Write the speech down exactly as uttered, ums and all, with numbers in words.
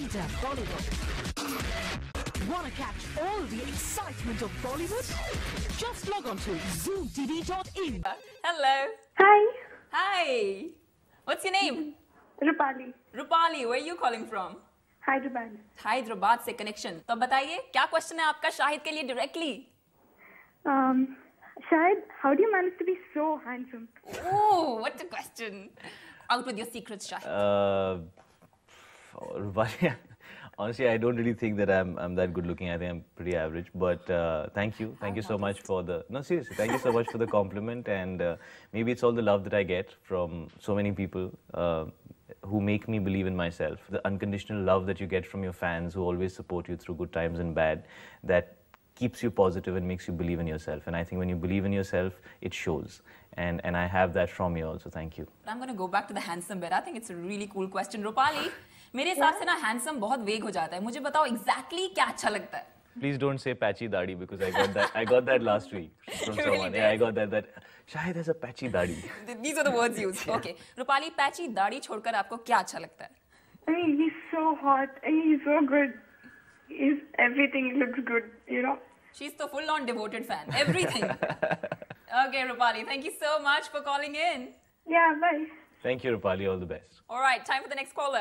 Enter Bollywood. Wanna catch all the excitement of Bollywood? Just log on to zoom t v dot in. Hello. Hi, Hi. What's your name? Rupali. Rupali. Where are you calling from? Hyderabad. Hyderabad से connection. तो बताइए क्या question है आपका शाहिद के लिए directly? Um, Shahid, how do you manage to be so handsome? Oh, what a question. Out with your secrets, Shahid. Uh, Rupali, honestly, I don't really think that I'm I'm that good looking. I think I'm pretty average. But uh, thank you, thank you so much for the no seriously. Thank you so much for the compliment, and uh, maybe it's all the love that I get from so many people uh, who make me believe in myself. The unconditional love that you get from your fans who always support you through good times and bad, that keeps you positive and makes you believe in yourself. And I think when you believe in yourself, it shows. And and I have that from you also. Thank you. I'm going to go back to the handsome bit. I think it's a really cool question. Rupali, मेरे हिसाब से ना handsome बहुत वेग हो जाता है. मुझे बताओ exactly क्या अच्छा लगता है? Please don't say patchy dadi because I got that I got that last week from You really someone. did? Yeah, I got that that Shahid has a patchy dadi. These are the words used. Okay. Rupali, पैची दाढ़ी छोड़कर आपको क्या अच्छा लगता है? I mean, he's so hot. I mean, he's so good. He's everything looks good, you know. She's the full-on devoted fan. Everything. Okay, Rupali, thank you so much for calling in. Yeah, bye. Thank you, Rupali. All the best. All right, time for the next caller.